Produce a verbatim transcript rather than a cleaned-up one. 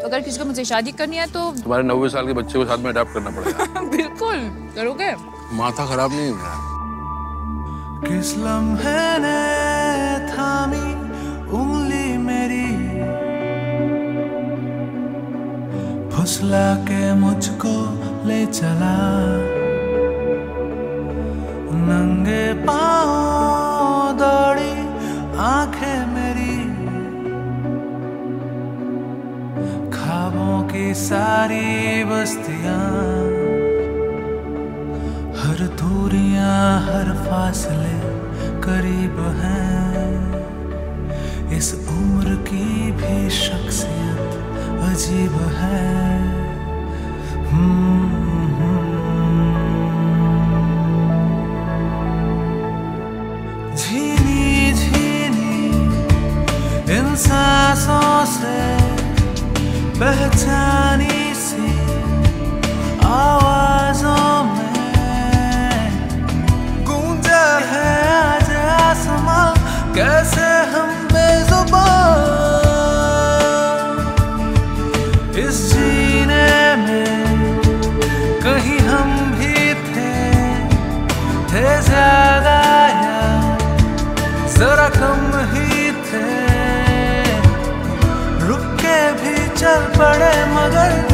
अगर किसी को मुझसे शादी करनी है तो तुम्हारे नब्बे साल के बच्चे को साथ में अडॉप्ट करना पड़ेगा। बिल्कुल करोगे। माथा खराब नहीं हो रहा। किस लम्हे ने थामी उंगली मेरी, फुसला के मुझको ले चला, नंगे पांव दौड़ी आंखें मेरी, ख्वाबों की सारी बस्तियां, हर दूरियां हर फासले करीब हैं, इस उम्र की भी शख्सियत अजीब है। झीनी झीनी इन सांसों से पहचानी सी आवाजों में गूंजा है आज आसमां, कैसे हम बेजुबान इस जीने में, कहीं हम भी थे थे ज्यादा या जरा कम ही थे, रुक के भी चल पड़े मगर